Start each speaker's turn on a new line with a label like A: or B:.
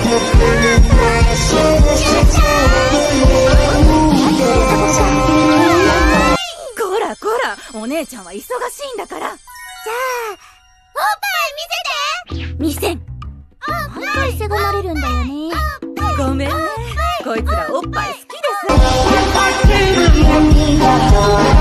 A: こらこら、お姉ちゃんは忙しいんだから。じゃあ、おっぱい見せて。見せん。
B: 毎回せがまれるんだよね。
A: ごめんね。こいつらおっぱい好きです。